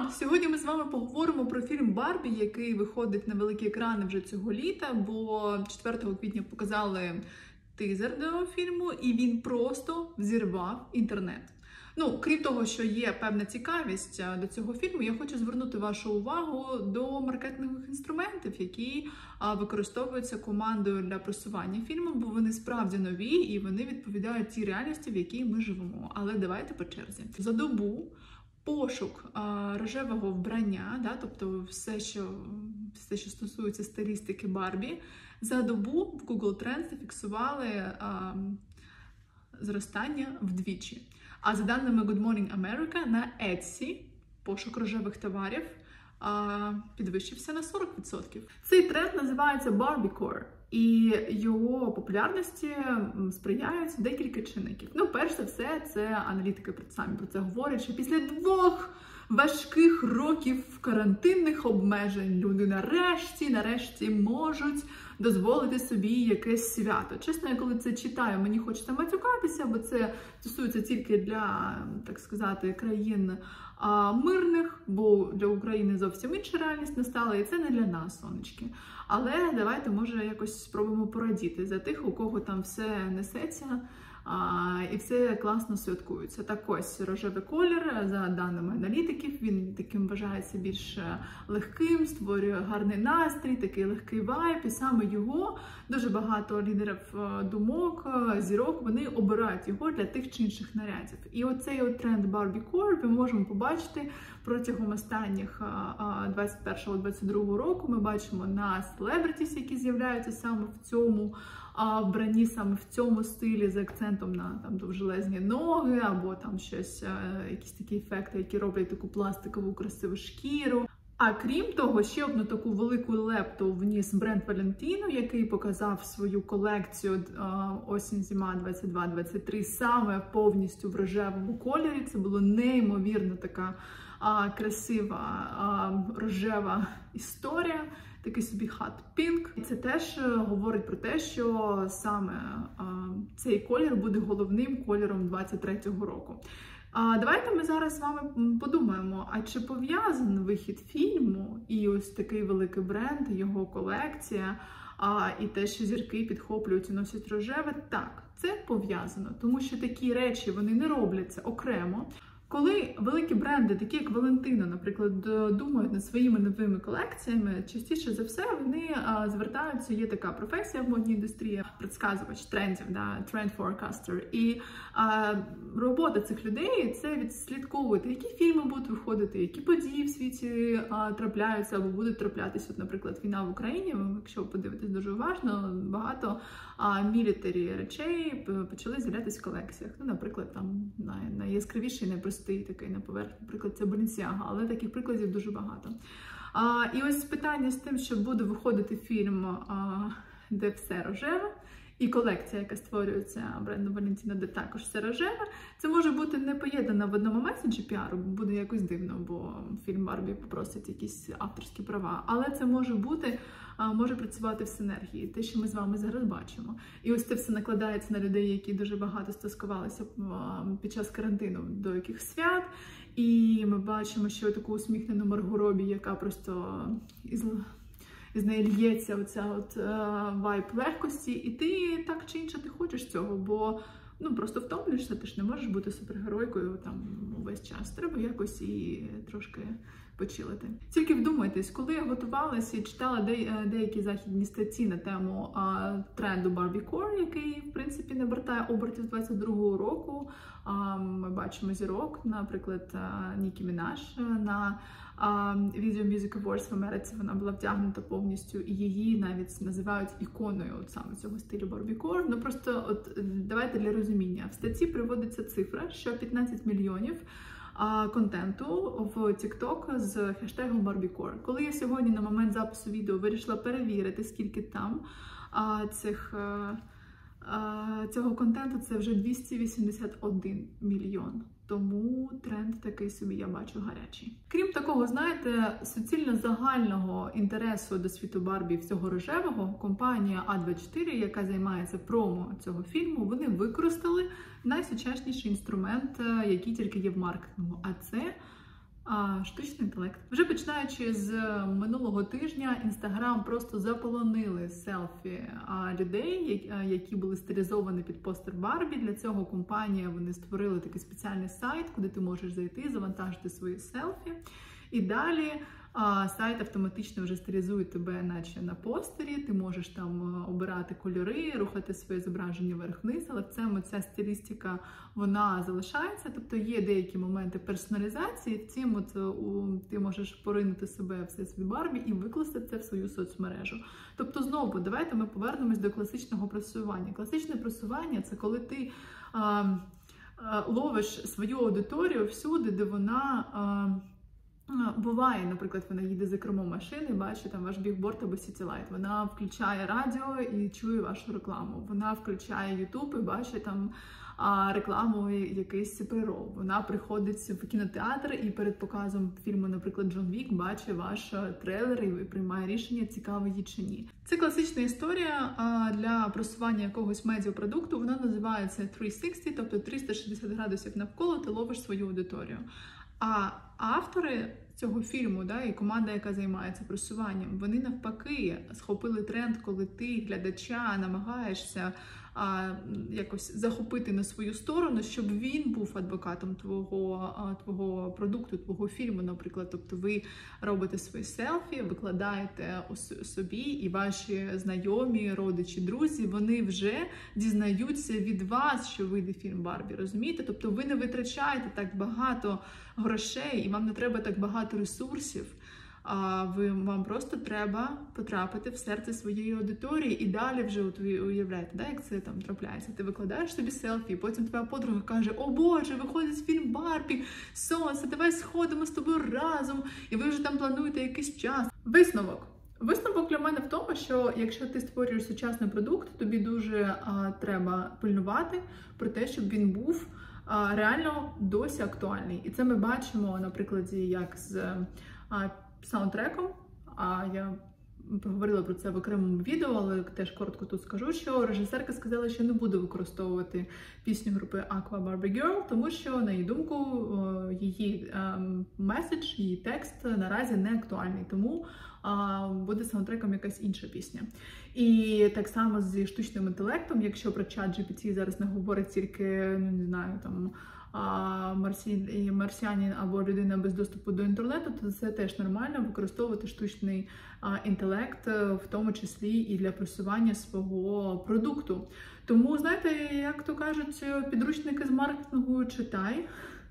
Сьогодні ми з вами поговоримо про фільм «Барбі», який виходить на великі екрани вже цього літа, бо 4 квітня показали тизер до фільму, і він просто взірвав інтернет. Крім того, що є певна цікавість до цього фільму, я хочу звернути вашу увагу до маркетингових інструментів, які використовуються командою для просування фільму, бо вони справді нові і вони відповідають тій реальності, в якій ми живемо. Але давайте по черзі. За добу пошук рожевого вбрання, тобто все, що стосується стилістики Барбі, за добу в Google Trends зафіксували зростання вдвічі. А за даними Good Morning America, на Etsy пошук рожевих товарів підвищився на 40%. Цей тренд називається Barbiecore, і його популярності сприяють декілька чинників. Перш за все, це аналітики самі про це говорять, що після 2 важких років карантинних обмежень люди нарешті можуть дозволити собі якесь свято. Чесно, я коли це читаю, мені хочеться матюкатися, бо це стосується тільки для, так сказати, країн мирних, бо для України зовсім інша реальність настала, і це не для нас, сонечки. Але давайте, може, якось спробуємо порадіти за тих, у кого там все несеться, і все класно святкується. Так ось, рожевий колір, за даними аналітиків, він таким вважається більш легким, створює гарний настрій, такий легкий вайб, і саме його дуже багато лідерів думок, зірок, вони обирають його для тих чи інших нарядів. І оцей тренд Barbiecore ми можемо побачити протягом останніх 21-22 року. Ми бачимо на селебритіс, які з'являються саме в цьому вбранні, саме в цьому стилі, з акцентом на довжелезні ноги, або там щось, якісь такі ефекти, які роблять таку пластикову красиву шкіру. А крім того, ще одну таку велику лепту вніс бренд Valentino, який показав свою колекцію осінь-зима 22-23 саме повністю в рожевому кольорі. Це було неймовірно така красива рожева історія, такий собі hot pink. І це теж говорить про те, що саме цей колір буде головним кольором 23-го року. Давайте ми зараз з вами подумаємо, а чи пов'язаний вихід фільму і ось такий великий бренд, його колекція, і те, що зірки підхоплюють і носять рожеве? Так, це пов'язано, тому що такі речі, вони не робляться окремо. Коли великі бренди, такі як Valentino, наприклад, думають над своїми новими колекціями, частіше за все вони звертаються, є така професія в модній індустрії, предсказувач трендів, тренд forecaster. І робота цих людей – це відслідковувати, які фільми будуть виходити, які події в світі трапляються або будуть траплятися. Наприклад, війна в Україні, якщо ви подивитесь дуже уважно, багато мілітарі речей почали з'являтися в колекціях. Наприклад, там найяскравіший, найпростий такий на поверхні, наприклад, це Balenciaga, але таких прикладів дуже багато. І ось питання з тим, що буде виходити фільм, де все рожеве, і колекція, яка створюється брендом Valentino, де також все рожеве, це може бути не поєднано в одному меседжі піару, буде якось дивно, бо фільм Барбі попросить якісь авторські права. Але це може працювати в синергії, те, що ми з вами зараз бачимо. І ось це все накладається на людей, які дуже багато стаскувалися під час карантину до яких свят. І ми бачимо, що таку усміхнену Марго Робі, яка просто з неї лється оця вайб легкості, і ти так чи інше ти хочеш цього, бо просто втомлюєшся, ти ж не можеш бути супергеройкою там увесь час. Треба якось і трошки почилити. Тільки вдумайтесь, коли я готувалася і читала деякі західні статті на тему тренду Barbiecore, який, в принципі, набертає обертів з 22-го року, ми бачимо зірок, наприклад, Нікі Мінаж на Video Music Awards в Америці, вона була вдягнута повністю, і її навіть називають іконою саме цього стилю Barbiecore. Просто давайте для розуміння. В статті приводиться цифра, що 15 мільйонів контенту в TikTok з хештегом Barbiecore. Коли я сьогодні на момент запису відео вирішила перевірити, скільки там цього контенту, це вже 281 мільйон. Тому тренд такий собі, я бачу, гарячий. Крім такого, знаєте, суцільно загального інтересу до світу Барбі всього рожевого, компанія А24, яка займається промо цього фільму, вони використали найсучасніший інструмент, який тільки є в маркетингу, а це Штучний інтелект. Вже починаючи з минулого тижня, Instagram просто заполонили селфі людей, які були стилізовані під постер Барбі. Для цього вони створили такий спеціальний сайт, куди ти можеш зайти, завантажити свої селфі. І далі сайт автоматично вже стилізує тебе, наче на постері, ти можеш там обирати кольори, рухати своє зображення вверх-вниз, але в цьому ця стилістика, вона залишається, тобто є деякі моменти персоналізації, в цьому ти можеш поринути себе в світ Барбі і викласти це в свою соцмережу. Тобто, знову, давайте ми повернемось до класичного просування. Класичне просування – це коли ти ловиш свою аудиторію всюди, де вона буває, наприклад, вона їде за кермом машини, бачить там ваш бігборд або сітілайт. Вона включає радіо і чує вашу рекламу. Вона включає YouTube і бачить там рекламу якийсь прирол. Вона приходить в кінотеатр і перед показом фільму, наприклад, Джон Вік, бачить ваш трейлер і приймає рішення, цікавий їй чи ні. Це класична історія для просування якогось медіапродукту. Вона називається 360, тобто 360 градусів навколо ти ловиш свою аудиторію. А автори цього фільму, і команда, яка займається просуванням, вони навпаки схопили тренд, коли ти, глядача, намагаєшся якось захопити на свою сторону, щоб він був адвокатом твого продукту, твого фільму, наприклад. Тобто ви робите свої селфі, викладаєте собі, і ваші знайомі, родичі, друзі, вони вже дізнаються від вас, що вийде фільм Барбі, розумієте? Тобто ви не витрачаєте так багато грошей, і вам не треба так багато ресурсів. Вам просто треба потрапити в серце своєї аудиторії, і далі вже уявляєте, як це там трапляється. Ти викладаєш собі селфі, і потім твоя подруга каже: «О Боже, виходить фільм Барбі, сонце, давай сходимо з тобою разом», і ви вже там плануєте якийсь час. Висновок для мене в тому, що якщо ти створюєш сучасний продукт, тобі дуже треба пильнувати про те, щоб він був реально досі актуальний. І це ми бачимо на прикладі як з саундтреком. Я поговорила про це в окремому відео, але теж коротко тут скажу, що режисерка сказала, що не буде використовувати пісню групи Aqua Barbie Girl, тому що, на її думку, її меседж, її текст наразі не актуальний, тому буде саундтреком якась інша пісня. І так само зі штучним інтелектом, якщо про ChatGPT зараз не говорить тільки, не знаю, там, марсіанин або людина без доступу до інтернету, то це теж нормально використовувати штучний інтелект, в тому числі і для просування свого продукту. Тому, знаєте, як то кажуть, підручники з маркетингу читай.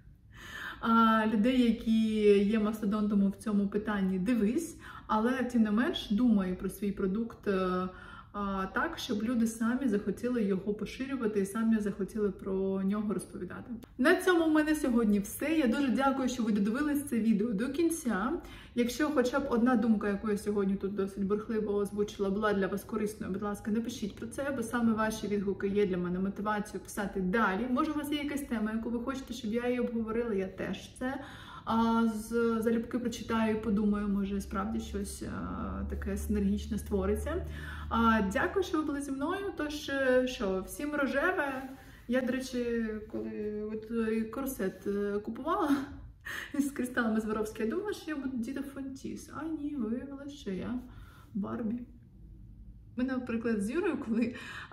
Людей, які є мастодонтами в цьому питанні, дивись, але тим не менш думай про свій продукт так, щоб люди самі захотіли його поширювати і самі захотіли про нього розповідати. На цьому в мене сьогодні все. Я дуже дякую, що ви додивились це відео до кінця. Якщо хоча б одна думка, яку я сьогодні тут досить бурхливо озвучила, була для вас корисною, будь ласка, напишіть про це, бо саме ваші відгуки є для мене мотивацією писати далі. Може, у вас є якась тема, яку ви хочете, щоб я її обговорила, я теж це залюбки прочитаю і подумаю, може справді щось таке синергічне створиться. Дякую, що ви були зі мною. Тож, що, всім рожеве. Я, до речі, коли корсет купувала з кристалами Сваровські, я думала, що я буду Діда Фонтіс. А ні, виявилося, що я Барбі. Ми, наприклад, з Юрою, коли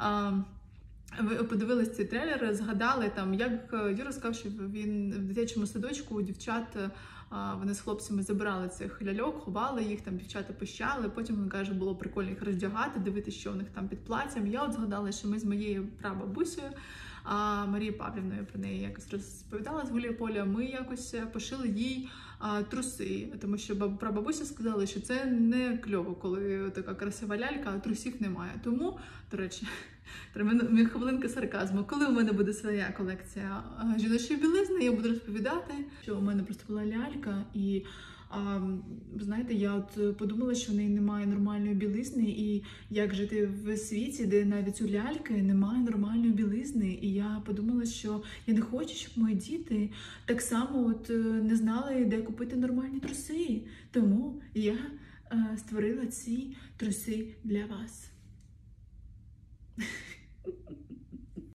ви подивились цей трейлер, згадали, там, як Юра сказав, що він в дитячому садочку у дівчат, вони з хлопцями забирали цих ляльок, ховали їх, там дівчата пищали, потім, він каже, було прикольно їх роздягати, дивитися, що у них там під платтям. Я от згадала, що ми з моєю прабабусею, Марією Павлівною, про неї якось розповідала з Гуляполя, ми якось пошили їй труси, тому що прабабуся сказала, що це не кльово, коли така красива лялька, а трусів немає. Тому, до речі, хвилинка сарказму. Коли у мене буде своя колекція жіночої білизни, я буду розповідати, що у мене просто була лялька, і знаєте, я от подумала, що в неї немає нормальної білизни, і як жити в світі, де навіть у ляльки немає нормальної білизни. І я подумала, що я не хочу, щоб мої діти так само от не знали, де купити нормальні труси. Тому я створила ці труси для вас.